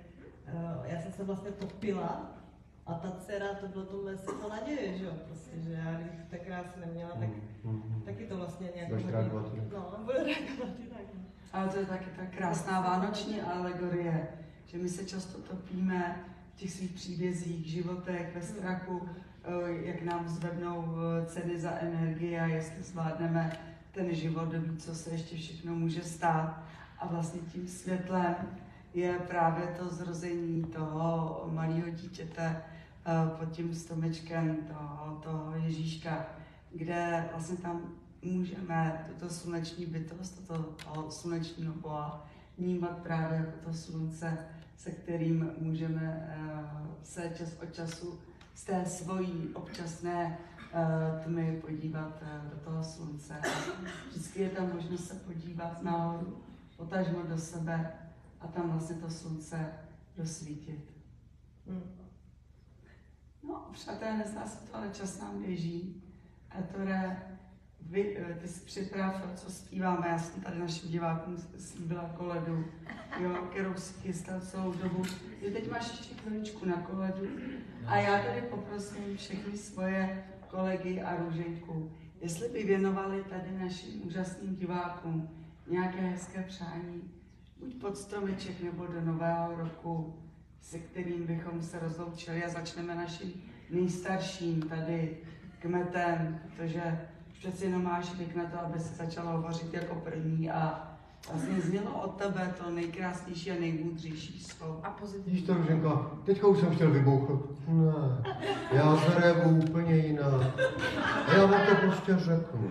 Já jsem se vlastně topila a ta dcera, to bylo to moje světlo naděje, že jo, prostě, že já kdybych tak krásně neměla, tak taky to vlastně nějak... Budeš reagovat, ne? No, budu reagovat i tak. Ale to je taky ta krásná vánoční alegorie, že my se často topíme v těch svých příbězích, životech, ve strachu, jak nám zvednou ceny za energii a jestli zvládneme ten život, ví, co se ještě všechno může stát. A vlastně tím světlem je právě to zrození toho malého dítěte pod tím stromečkem toho Ježíška, kde vlastně tam můžeme tuto sluneční bytost, toho slunečního Boha vnímat právě jako to slunce, se kterým můžeme se čas od času z té svojí občasné tmy podívat do toho slunce. Vždycky je tam možnost se podívat nahoru, potažmo do sebe a tam vlastně to slunce rozsvítit. No, přátelé, nezdá se to, ale čas nám běží. Ettore, ty jsi připrav, co zpíváme. Já jsem tady našim divákům slíbila koledu, jo, kterou si chystal celou dobu. Ty teď máš ještě chviličku na koledu. A já tady poprosím všechny svoje kolegy a Růženku, jestli by věnovali tady našim úžasným divákům nějaké hezké přání, buď pod stromeček nebo do nového roku, se kterým bychom se rozloučili a začneme naším nejstarším tady kmetem, protože přeci jenom máš věk na to, aby se začalo hovořit jako první a vlastně znělo od tebe to nejkrásnější a nejmoudřejší slovo. A pozitivní. Víš to, Růženka, teďka už jsem chtěl vybouchnout. Ne, já zareaguju úplně jinak. Já vám to prostě řeknu.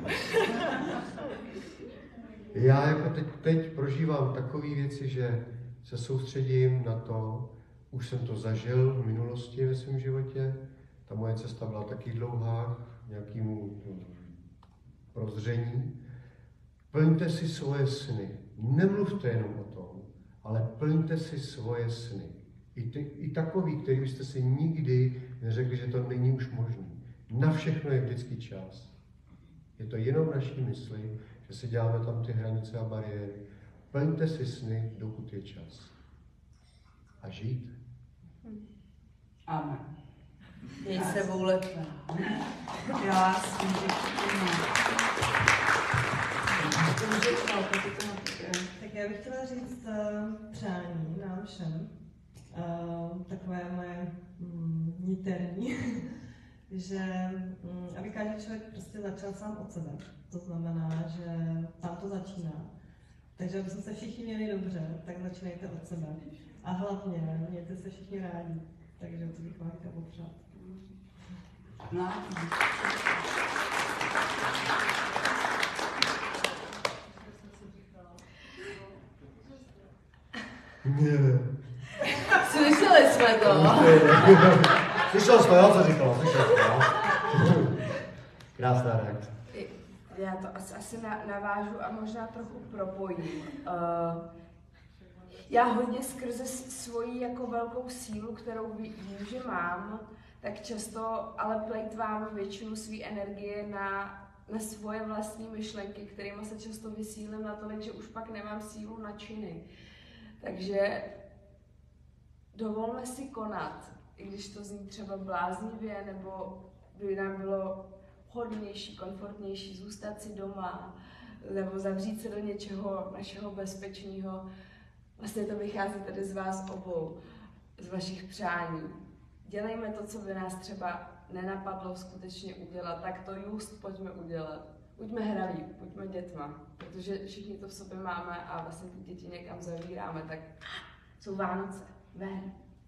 Já jako teď prožívám takové věci, že se soustředím na to, už jsem to zažil v minulosti ve svém životě. Ta moje cesta byla taky dlouhá, nějakému prozření. Plňte si svoje sny. Nemluvte jenom o tom, ale plňte si svoje sny. I takový, který byste si nikdy neřekli, že to není už možné. Na všechno je vždycky čas. Je to jenom naší mysli, že si děláme tam ty hranice a bariéry. Plňte si sny, dokud je čas. A žít. Amen. Měj se vůle tvá. Já jsem Tak já bych chtěla říct přání nám všem, takové moje niterní, že aby každý člověk prostě začal sám od sebe. To znamená, že tam to začíná. Takže aby jsme se všichni měli dobře, tak začínejte od sebe. A hlavně mějte se všichni rádi. Takže to bych vám chtěla popřát. No. Slyšeli jsme to. Slyšel jsi to, jo, co říkala? Slyšel jsi to, jo? Krásná reakce. Já to asi navážu a možná trochu propojím. Já hodně skrze svoji jako velkou sílu, kterou vím, že mám, tak často ale plejtvám většinu své energie na svoje vlastní myšlenky, kterými se často vysílím natolik, že už pak nemám sílu na činy. Takže dovolme si konat, i když to zní třeba bláznivě, nebo by nám bylo hodnější, komfortnější zůstat si doma, nebo zavřít se do něčeho našeho bezpečného. Vlastně to vychází tady z vás obou, z vašich přání. Dělejme to, co by nás třeba nenapadlo skutečně udělat, tak to just pojďme udělat. Buďme hraví, buďme dětma, protože všichni to v sobě máme a vlastně ty děti někam zavíráme, tak jsou Vánoce. Ven.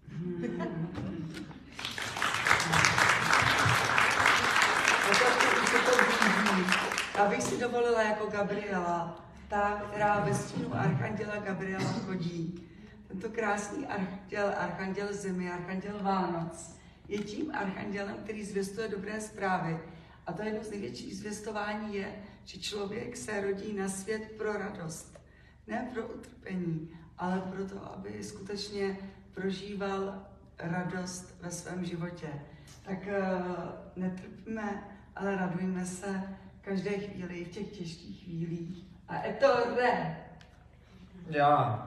Já bych si dovolila jako Gabriela, ta, která ve stínu archanděla Gabriela chodí. Tento krásný archanděl zemi, archanděl Vánoc, je tím archandělem, který zvěstuje dobré zprávy. A to jedno z největších zvěstování je, že člověk se rodí na svět pro radost. Ne pro utrpení, ale pro to, aby skutečně prožíval radost ve svém životě. Tak netrpíme, ale radujme se každé chvíli, v těch těžkých chvílích. A Ettore! Já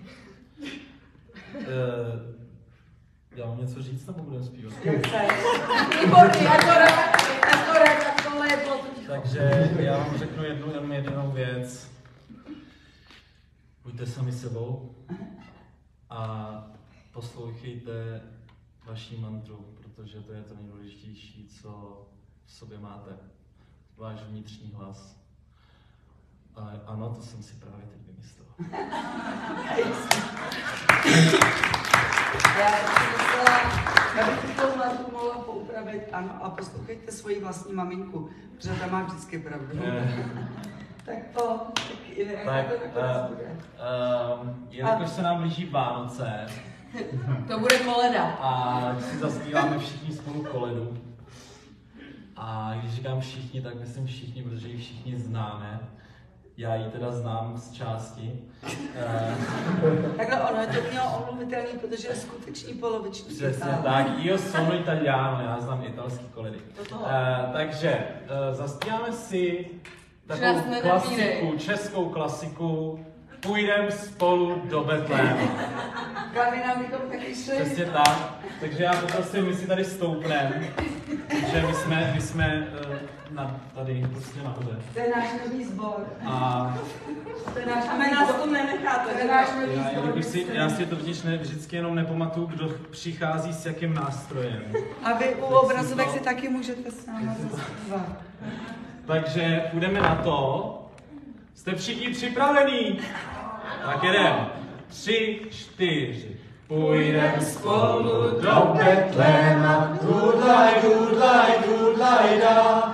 mám něco říct, nebo budeme zpívat? Výborný, Ettore, tak tohle je bylo to ticho. Takže já vám řeknu jenom jedinou věc. Buďte sami sebou a poslouchejte vaši mantru, protože to je to nejdůležitější, co v sobě máte. Váš vnitřní hlas. A ano, to jsem si právě teď vymyslel. Já bych tuto hlasku mohla poupravit, ano, a poslouchejte svoji vlastní maminku, protože ta má vždycky pravdu. Jelikož se nám blíží Vánoce, To bude koleda. a si zaspíváme všichni spolu koledu. A když říkám všichni, tak myslím všichni, protože ji všichni známe. Já ji teda znám z části. Takhle ono je to mělo omluvitelný, protože je skutečný poloviční. Přesně tak, io sono italiano, já znám italský koledy. Takže zaspíváme si takovou klasiku, českou klasiku, Půjdem spolu do Betléma. Právě nám bychom taky šli. Přesně tak, takže já poprosím, my si tady stoupneme, že my jsme tady prostě nahoře. To je náš nový sbor. A To je náš nový nás to nenecháte. To je náš nový sbor. já si to vždycky jenom nepamatuju, kdo přichází s jakým nástrojem. A vy u obrazovek si taky můžete s námi zaspívat. Takže půjdeme na to. Jste všichni připravení? Tak jedem. 3, 4. Půjdem spolu do Betléma, dudlaj, dudlaj, dudlaj, da.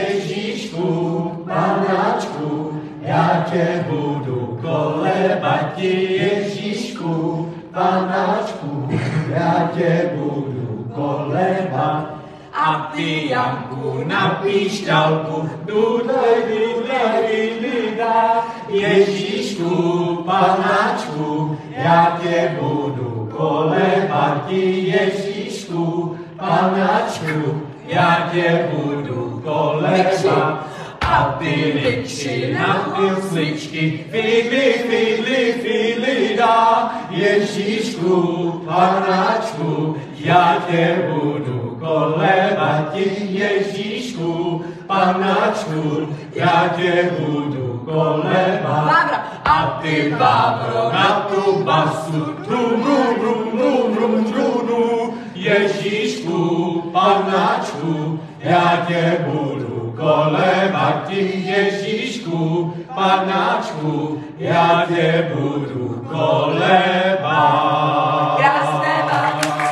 Ježíšku, panáčku, já tě budu kolebati. Ježíšku, panáčku, já tě budu kolebat. A ty, Janku, na píšťalku, dudlej, dudlej, dudlej, Ježíšku, panáčku, já tě budu kolebati. Ježíšku, panáčku, já tě budu kolebat. A ty Nikši na pilsličky, fidli, fidli, fidli, dá. Ježíšku, panáčku, já tě budu kolebati. Ježíšku, panáčku, já tě budu kolebat. A ty, Vávro, na tu basu, drum, drum, drum, drum, drum, drum, drum. Ježíšku, panáčku, já tě budu kolebati. Ježíšku, panáčku, já tě budu kolebat. Krásné Vánoce.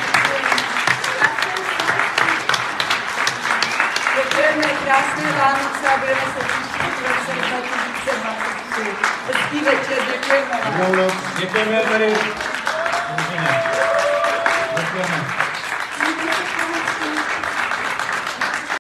Děkujeme, krásné Vánoce a budeme se příští roce 2023. Hezký večer, děkujeme vám. Děkujeme tady. Děkujeme.